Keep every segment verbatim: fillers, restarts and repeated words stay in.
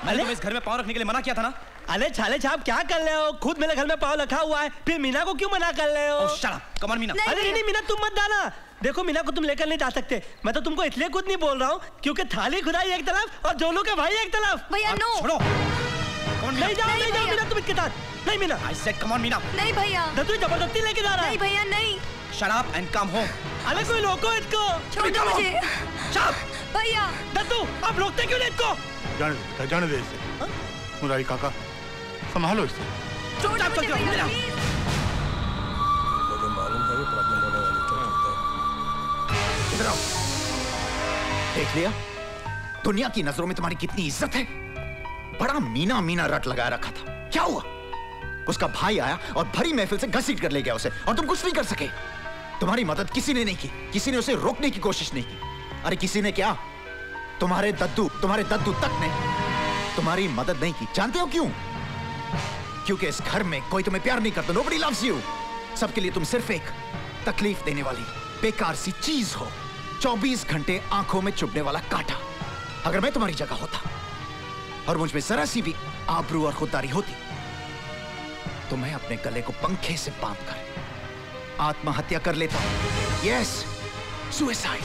मैंने तुम्हें इस घर में पाँव रखने के लिए मना किया था ना। अरे छाले छाप क्या कर रहे हो? खुद मेरे घर में पाँव रखा हुआ है, फिर मीना को क्यों मना कर रहे हो? oh, shut up. Come on, Meena. अरे नहीं नहीं मीना तुम मत जाना। देखो मीना को तुम लेकर नहीं जा सकते। मैं तो तुमको इसलिए खुद नहीं बोल रहा हूँ क्योंकि थाली खुदाई एक तरफ और जोलू के भाई एक तरफ। भैया नो। छोड़ो। नहीं जाओ नहीं जाओ मीना तुम इसके साथ। नहीं Meena. I said come on Meena. नहीं भैया। दद्दू जबरदस्ती लेके जा रहा है। नहीं भैया नहीं। Shut up and come home। अरे कोई रोको इसको। छोड़ दो मुझे। Shut भैया। दद्दू आप रोकते क्यों नहीं इसको? जाने दे, जाने दे इसे। मुरारी काका संभालो इसे। छोड़ दो मुझे भैया प्लीज। मुझे मालूम था ये प्रॉब्लम होने वाली है। इधर आओ। देख लिया दुनिया की नजरों में तुम्हारी कितनी इज्जत है। बड़ा मीना मीना रट लगाया रखा था, क्या हुआ? उसका भाई आया और भरी महफिल से घसीट कर ले गया उसे और तुम कुछ नहीं कर सके। तुम्हारी मदद किसी ने नहीं की, किसी ने उसे रोकने की कोशिश नहीं की। अरे किसी ने क्या, तुम्हारे दद्दू तुम्हारे दद्दू तक ने तुम्हारी मदद नहीं की। जानते हो क्यों? क्योंकि इस घर में कोई तुम्हें प्यार नहीं करता। Nobody loves you। सबके लिए तुम सिर्फ एक तकलीफ देने वाली बेकार सी चीज हो, चौबीस घंटे आंखों में चुभने वाला कांटा। अगर मैं तुम्हारी जगह होता और मुझ में जरा सी भी आबरू और खुददारी होती तो मैं अपने गले को पंखे से बांध कर आत्महत्या कर लेता। Yes, suicide.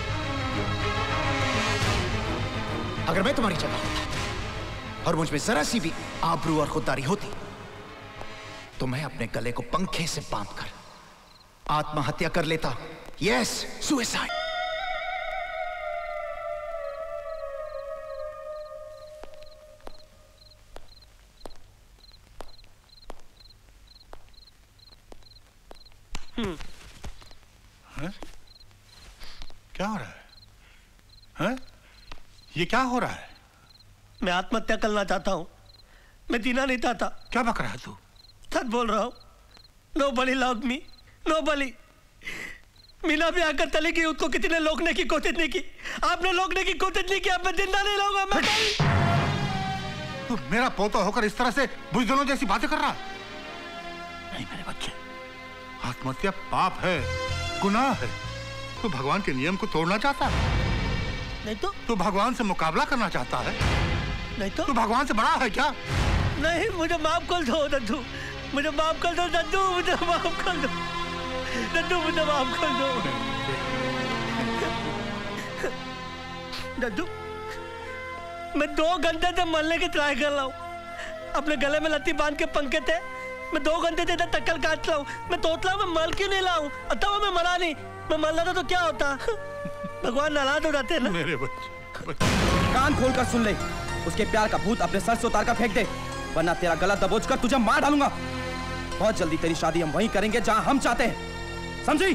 अगर मैं तुम्हारी जगह होता और मुझ में जरा सी भी आबरू और खुददारी होती तो मैं अपने गले को पंखे से बांध कर आत्महत्या कर लेता। Yes, suicide. है? क्या हो रहा है? है? ये क्या हो रहा है? मैं आत्महत्या करना चाहता हूँ। मैं जीना नहीं चाहता। क्या बक रहा है तू? सच बोल रहा हूँ। Nobody loved me, nobody। Meena भी आकर चली गई, उसको किसी ने रोकने की कोशिश नहीं की। आपने रोकने की कोशिश नहीं की, अब मैं जिंदा नहीं रहूंगा। मैं तू मेरा पोता होकर इस तरह से बुजदिलों जैसी बातें कर रहा? नहीं मेरे बच्चे, आत्महत्या पाप है, गुनाह है। तू भगवान के नियम को तोड़ना चाहता है? नहीं तो? तू भगवान से मुकाबला करना चाहता है? नहीं तो? तू भगवान से बड़ा है क्या? नहीं, मुझे माफ कर दो दद्दू, मुझे माफ कर दो दद्दू, मुझे माफ कर दो दद्दू, मुझे माफ कर दो दद्दू। मैं दो घंटे से मरने की ट्राई कर रहा हूँ। अपने गले में लत्ती बांध के पंखे थे। मैं दो घंटे से इधर टक्कर काट रहा हूँ। मैं तोतला मैं मर क्यों नहीं लाऊं? अथवा मैं मरा नहीं, मैं मर रहा था तो क्या होता? भगवान नाराज हो जाते हैं ना। मेरे बच्चे, बच्चे। कान खोल कर सुन ले, उसके प्यार का भूत अपने सर से उतार कर फेंक दे, वरना तेरा गला दबोच कर तुझे मार डालूंगा। बहुत जल्दी तेरी शादी हम वहीं करेंगे जहां हम चाहते हैं, समझी?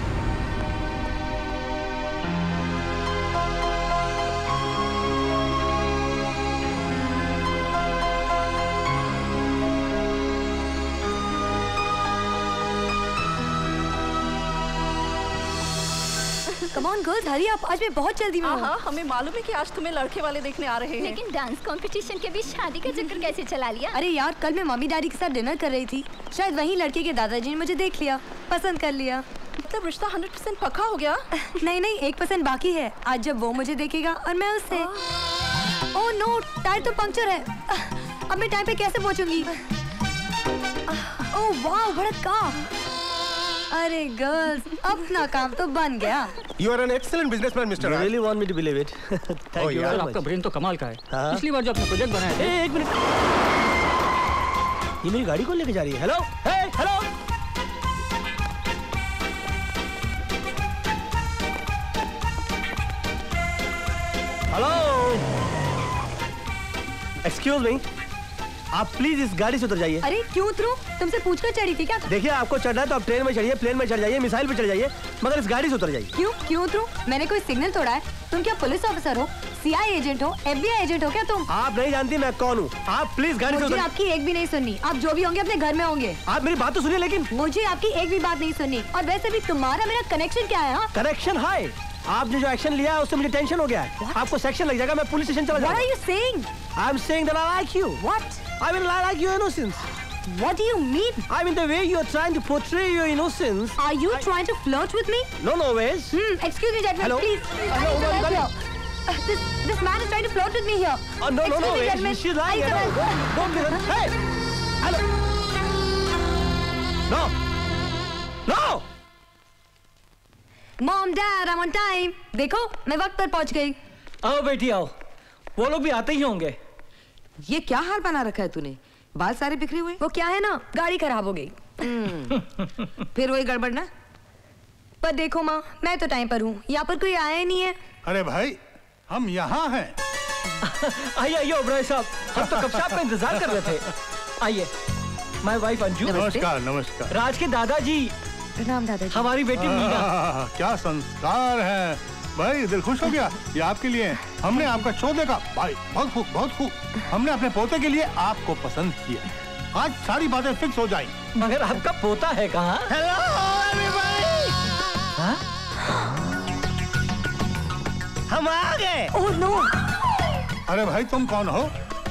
Come on girls, hurry up, आज मैं बहुत जल्दी में हूँ। हाँ, हमें मालूम है कि आज तुम्हें लड़के वाले देखने आ रहे हैं। लेकिन डांस कंपटीशन के बीच शादी का चक्कर कैसे चला लिया? अरे यार, कल मैं मम्मी डैडी के साथ डिनर कर रही थी। शायद वहीं लड़के के दादाजी ने मुझे देख लिया, पसंद कर लिया। मतलब रिश्ता हंड्रेड परसेंट पक्का हो गया? नहीं नहीं, एक परसेंट बाकी है। आज जब वो मुझे देखेगा और मैं उससे। ओह नो, टायर तो पंक्चर है। अब मैं टाइम पे कैसे पहुंचूंगी? ओह वाह, बड़ा काम। अरे गर्ल्स, अपना काम तो बन गया। You are an excellent businessman, Mister You really want me to believe it? Thank you very much. आपका ब्रेन तो कमाल का है। हाँ? पिछली बार जो आपने प्रोजेक्ट बनाया था। एक मिनट, ये मेरी गाड़ी को लेके जा रही है। Hello, hey, hello. Hello, excuse me, आप प्लीज इस गाड़ी से उतर जाइए। अरे क्यों उतरूं? तुमसे पूछकर चढ़ी थी क्या? देखिए, आपको चढ़ना है तो आप ट्रेन में चढ़िए, प्लेन में चढ़ जाइए, मिसाइल पे चढ़ जाइए, मगर इस गाड़ी से उतर जाइए। क्यों क्यों उतरूं? मैंने कोई सिग्नल तोड़ा है? तुम क्या पुलिस ऑफिसर हो, सीआई एजेंट हो, एफबीआई एजेंट हो क्या तुम? आप नहीं जानती मैं कौन हूँ। आप प्लीज गाड़ी से मुझे उतर। आपकी एक भी नहीं सुननी। आप जो भी होंगे अपने घर में होंगे। आप मेरी बात तो सुनिए। लेकिन मुझे आपकी एक भी बात नहीं सुननी। और वैसे भी तुम्हारा मेरा कनेक्शन क्या है? कनेक्शन है, आपने जो एक्शन लिया है उससे मुझे टेंशन हो गया है। What? आपको सेक्शन लग जाएगा, मैं पुलिस स्टेशन चला जाऊंगा। What are you saying? I'm saying that I like you. What? I mean, I like your innocence. What do you mean? I mean the way you are trying to portray your innocence. Are you I... trying to flirt with me? No, no ways. Hmm. Excuse me, gentlemen, Hello? please. Hello, I need to help you. This this man is trying to flirt with me here. Oh, no, no, no, Excuse me, wait, gentlemen. she's lying. Isabel. No, don't be that. Hey! Hello! No! No! Mom, Dad, I'm on time. देखो मैं वक्त पर पहुंच गई। आओ बेटी आओ, वो लोग भी आते ही होंगे। ये क्या हाल बना रखा है तूने? बाल सारे बिखरे हुए। वो क्या है ना, गाड़ी खराब हो गई। फिर वही गड़बड़ ना। पर देखो माँ, मैं तो टाइम पर हूँ, यहाँ पर कोई आया ही नहीं है। अरे भाई, हम यहाँ हैं। आइए आइए ओबराय साहब, हम तो कब से आपका इंतजार कर रहे थे। आइए, माय वाइफ अंजू। नमस्कार नमस्कार। राज के दादाजी। प्रणाम दादाजी। हमारी बेटी मीना। क्या संस्कार है भाई, दिल खुश हो गया। ये आपके लिए हमने आपका शो देखा भाई, बहुत खूब बहुत खूब। हमने अपने पोते के लिए आपको पसंद किया। आज सारी बातें फिक्स हो जाएंगी। मगर आपका पोता है कहाँ? Hello everybody. हाँ? हम आ गए। Oh no. अरे भाई तुम कौन हो?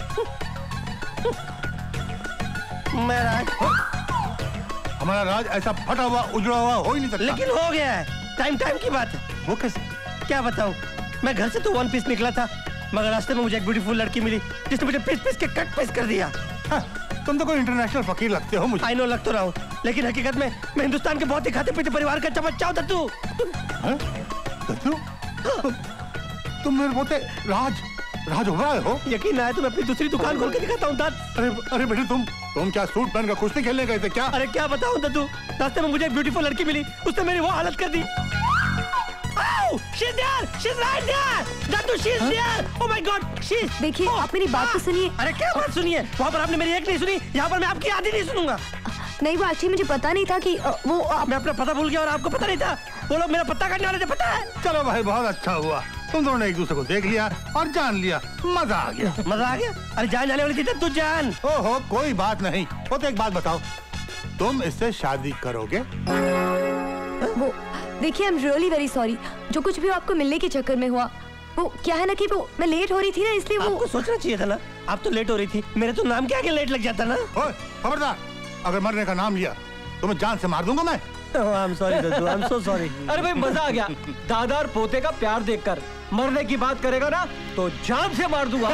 मैं राज। हमारा राज ऐसा फटा हुआ उजड़ा हुआ हो ही नहीं सकता। लेकिन हो गया है, टाइम टाइम की बात है। वो कैसे? क्या बताऊं, मैं घर से तो वन पीस निकला था, मगर रास्ते में मुझे एक ब्यूटीफुल लड़की मिली जिसने मुझे पीस पीस के कट पीस कर दिया। हाँ, तुम तो कोई इंटरनेशनल फकीर लगते हो मुझे। आई नो लग तो रहा हूँ, लेकिन हकीकत में मैं हिंदुस्तान के बहुत ही खाते पीते परिवार का चमचा हूँ। दत्तू। दत्तू? तुम मेरे पोते राज राज ओबराय हो? यकीन आए तो मैं अपनी दूसरी दुकान खोल के दिखाता हूँ। अरे अरे बेटे, तुम तुम क्या सूट पहनकर कुश्ती खेलने गए थे क्या? अरे क्या बताऊँ दत्तू, रास्ते में मुझे एक ब्यूटीफुल लड़की मिली, उसने मेरी वो हालत कर दी। Oh, she's there, she's right there. Dattu, she's there. Oh my God, she's. देखिए, आप मेरी बात तो सुनिए। अरे क्या बात सुनिए? वहाँ पर आपने मेरी एक नहीं सुनी, यहाँ पर मैं आपकी आधी नहीं सुनूंगा। नहीं, वो एक्चुअली मुझे पता नहीं था कि वो आप... मैं अपना पता भूल गया और आपको पता नहीं था। वो लोग मेरा पता काटने वाले थे, पता है? चलो भाई, बहुत अच्छा हुआ, तुम दोनों ने एक दूसरे को देख लिया और जान लिया। मजा आ गया। मजा आ गया? अरे जान जाने वाली थी दत्तू जान। ओहो, कोई बात नहीं। वो तो एक बात बताओ, तुम इससे शादी करोगे? वो देखिए, I am really very sorry, जो कुछ भी आपको मिलने के चक्कर में हुआ। वो क्या है ना कि वो मैं लेट हो रही थी ना, इसलिए वो आपको सोचना चाहिए था ना, आप तो लेट हो रही थी, मेरे तो नाम के आगे लेट लग जाता ना। ओए, खबरदार, अगर मरने का नाम लिया तो मैं जान से मार दूंगा मैं। I am sorry Dattu, I am so sorry. अरे भाई मजा आ गया, दादा और पोते का प्यार देखकर। मरने की बात करेगा ना तो जान से मार दूंगा।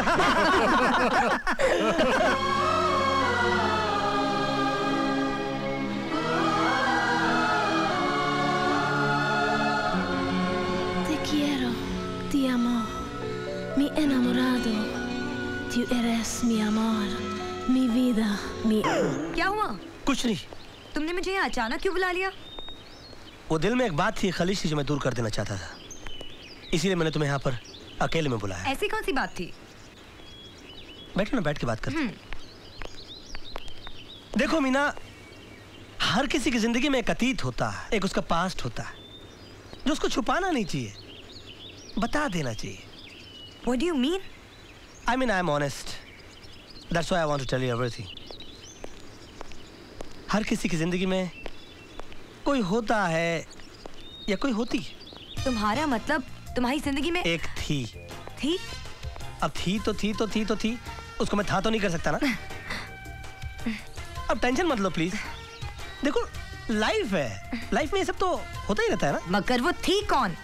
Te quiero, te amo, mi enamorado, tú eres mi amor, mi vida, mi... क्या हुआ? कुछ नहीं। तुमने मुझे यहाँ अचानक क्यों बुला लिया? वो दिल में एक बात थी, खलीश थी, जो मैं दूर कर देना चाहता था, इसीलिए मैंने तुम्हें यहाँ पर अकेले में बुलाया। ऐसी कौन सी बात थी? बैठो ना, बैठ के बात करते। देखो मीना, हर किसी की जिंदगी में एक अतीत होता है, एक उसका पास्ट होता है, जो उसको छुपाना नहीं चाहिए, बता देना चाहिए। What do you mean? I mean, I'm honest. That's why I want to tell you everything. हर किसी की जिंदगी में कोई होता है या कोई होती है। तुम्हारा मतलब तुम्हारी जिंदगी में एक थी। थी? अब थी तो थी तो थी तो थी, उसको मैं था तो नहीं कर सकता ना। अब टेंशन मत लो प्लीज। देखो लाइफ है, लाइफ में ये सब तो होता ही रहता है ना। मगर वो थी कौन?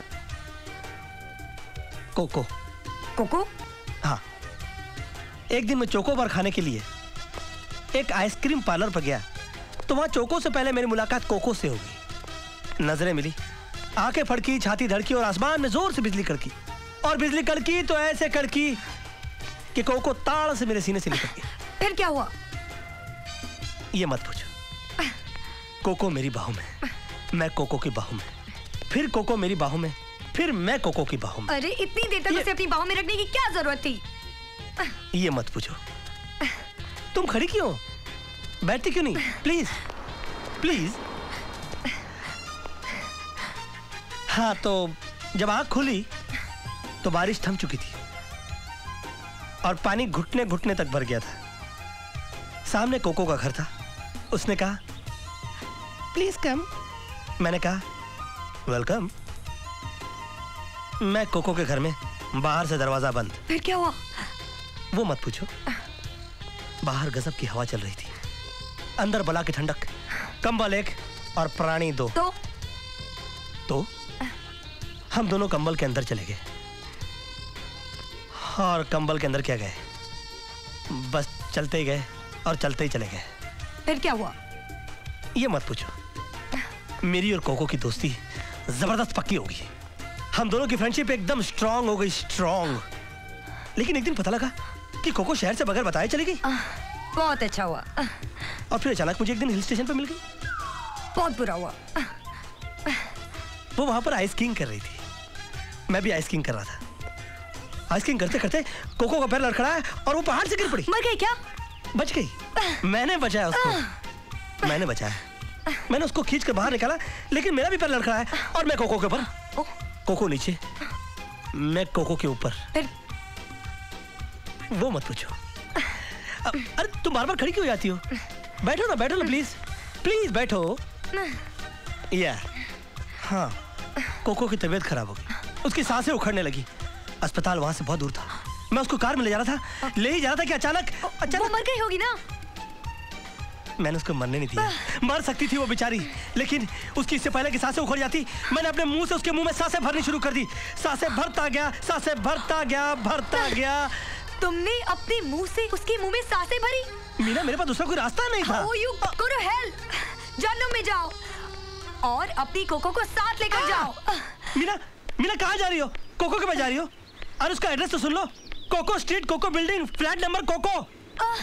कोको। कोको? हाँ, एक दिन मैं चोको बार खाने के लिए एक आइसक्रीम पार्लर पर गया, तो वहां चोको से पहले मेरी मुलाकात कोको से हो गई। नजरें मिली, आंखें फड़की, छाती धड़की और आसमान में जोर से बिजली कड़की, और बिजली कड़की तो ऐसे कड़की कि कोको ताड़ से मेरे सीने से लिपट गई। फिर क्या हुआ? ये मत पूछो। कोको मेरी बाहों में, मैं कोको की बाहों में, फिर कोको मेरी बाहों में, फिर मैं कोको की बाहों में। अरे इतनी देर तक उसे अपनी बाहों में रखने की क्या जरूरत थी? ये मत पूछो। तुम खड़ी क्यों, बैठती क्यों नहीं? Please please. हाँ, तो जब आंख खुली तो बारिश थम चुकी थी और पानी घुटने घुटने तक भर गया था। सामने कोको का घर था। उसने कहा प्लीज कम। मैंने कहा वेलकम। मैं कोको के घर में, बाहर से दरवाजा बंद। फिर क्या हुआ? वो मत पूछो। बाहर गजब की हवा चल रही थी, अंदर बला की ठंडक, कंबल एक और प्राणी दो। तो तो हम दोनों कंबल के अंदर चले गए। और कंबल के अंदर क्या गए, बस चलते ही गए और चलते ही चले गए। फिर क्या हुआ? ये मत पूछो। मेरी और कोको की दोस्ती जबरदस्त पक्की होगी। हम दोनों की फ्रेंडशिप एकदम स्ट्रांग हो गई, स्ट्रांग। लेकिन एक दिन पता लगा कि कोको शहर से बगैर बताए चली गई। बहुत अच्छा हुआ। और फिर अचानक मुझे एक दिन हिल स्टेशन पर मिल गई। बहुत बुरा हुआ। वो वहां पर आइस किंग कर रही थी, मैं भी आइस किंग कर रहा था। आइस किंग करते करते कोको का पैर लड़खड़ाया और वो पहाड़ से गिर पड़ी। मर गई क्या? बच गई। मैंने बचाया उसको, मैंने बचाया। मैंने उसको खींच कर बाहर निकाला, लेकिन मेरा भी पैर लड़खड़ाया और मैं कोको के ऊपर, कोको नीचे, मैं कोको के ऊपर। वो मत पूछो। अरे तुम बार बार खड़ी क्यों जाती हो? बैठो ना, बैठो ना प्लीज, प्लीज बैठो। यार हाँ, कोको की तबीयत खराब हो गई, उसकी सांसें उखड़ने लगी। अस्पताल वहां से बहुत दूर था, मैं उसको कार में ले जा रहा था, ले ही जा रहा था कि अचानक अचानक वो मर गई होगी ना? मैंने उसको मरने नहीं दिया। मर सकती थी वो बेचारी, लेकिन उसकी इससे पहले कि सांसें उखड़ जाती, मैंने अपने मुंह से उसके मुंह में सांसें भरनी शुरू कर दी। सांसें भरता गया, सांसें भरता गया, भरता गया। तुमने अपने मुंह से उसके मुंह में सांसें भरी? मीना, मेरे पास दूसरा कोई रास्ता नहीं था। Oh, you go to hell! जहन्नुम में जाओ और अपनी कोको को साथ लेकर जाओ। मीना, मीना कहाँ जा रही हो? कोको के पास जा रही हो? अरे उसका एड्रेस तो सुन लो। Coco street, Coco building, flat number Coco.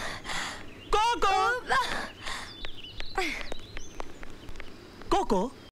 Coco, cocoa.